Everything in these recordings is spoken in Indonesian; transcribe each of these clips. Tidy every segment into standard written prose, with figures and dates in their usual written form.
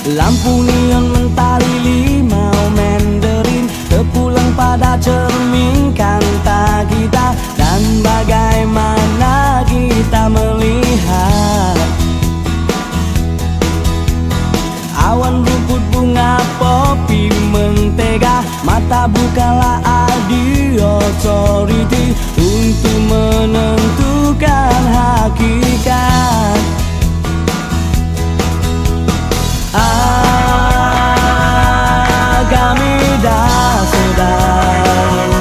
Lampu neon mentari limau Mandarin terpulang pada cermin kanta kita. Dan bagaimana kita melihat awan rumput bunga popi mentega. Mata bukalah audio authority untuk menentukan hakikat. Kami dah sedang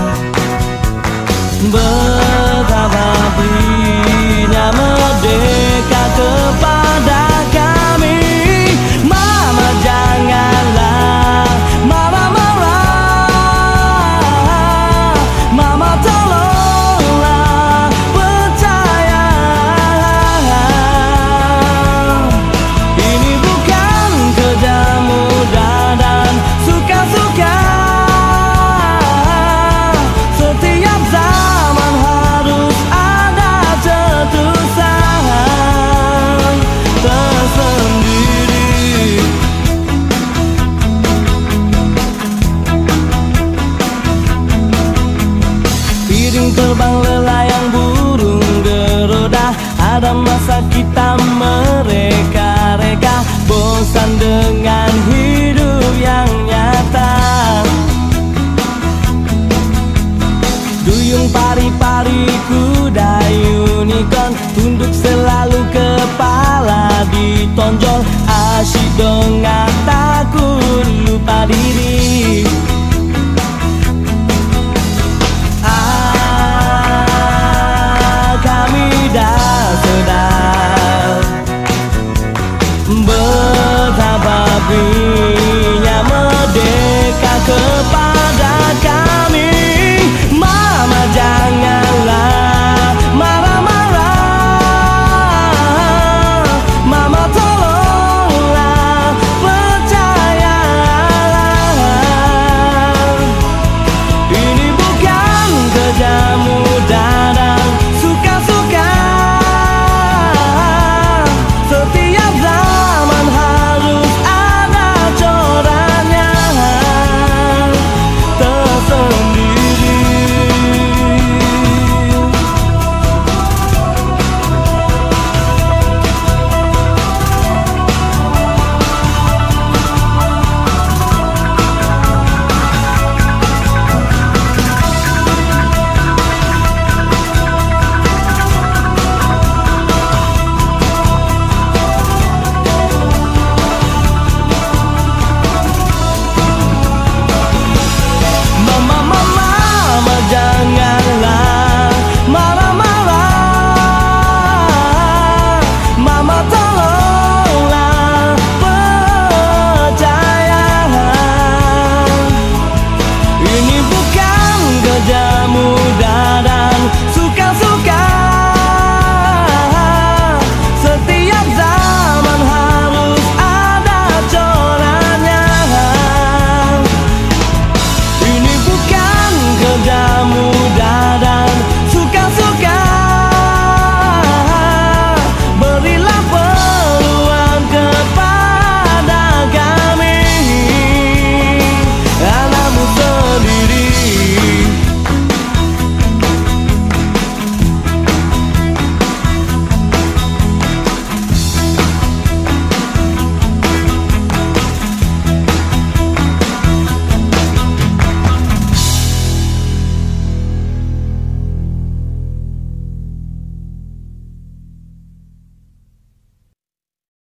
betapa berinya merdeka kepada kami. Mama janganlah Mama marah, Mama tolonglah percaya. Ini bukan kerja mudah dan suka-suka. Setiap zaman harus ada keputusan tersendiri. Piring terbang lelayang burung geroda. Ada masa kita mereka-reka, bosan dengan hidup yang nyata. Duyung pari-pari kuda unicorn, tunduk selalu kepala ditonjol. Asyik dongak takut lupa diri.